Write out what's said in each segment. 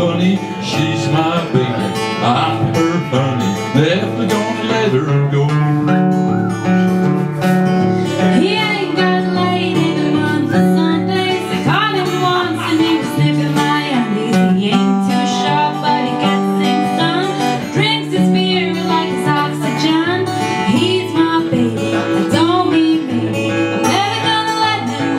bunny, she's my baby, I'm her honey, never gonna let her go. He ain't got laid in a month of Sundays. I caught him once and he was sniffing my undies. He ain't too sharp but he gets things done. Drinks his beer like his oxygen. He's my baby, I don't mean maybe, I'm never gonna let him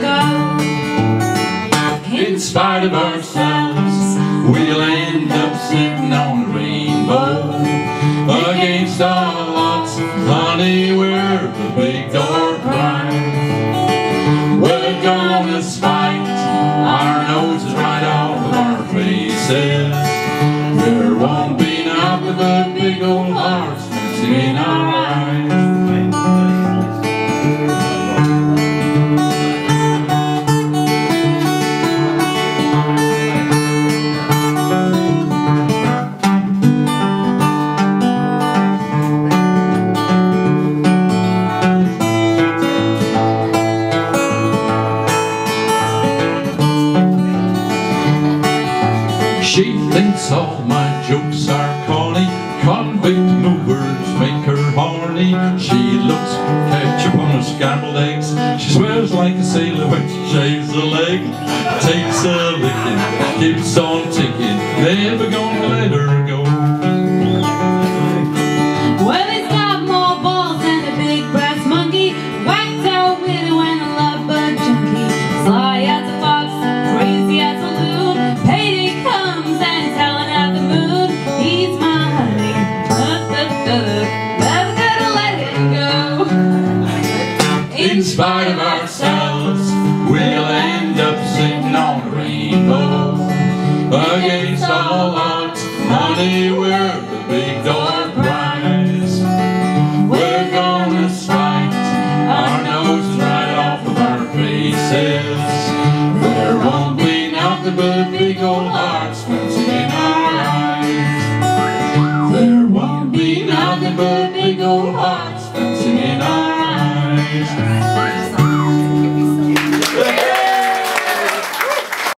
go. In spite of ourselves, we'll end up sitting on a rainbow. Against all odds, honey, we're the big door prize. We're gonna spite our noses right off of our faces. There won't be nothing but big old hearts in our eyes. She thinks all my jokes are corny, convict movers make her horny. She looks ketchup on her scrambled eggs. She swears like a sailor when she shaves a leg. Takes a licking, keeps on ticking, never gonna let her go. Well, he's got more balls than a big brass monkey, whacked out widow and a lovebird junkie. Sly as a fox, crazy as a loon, payday comes and telling out the moon. He's my honey, never gonna let him go. In spite of ourselves, we'll end up sitting on a rainbow. Against all odds, honey, we're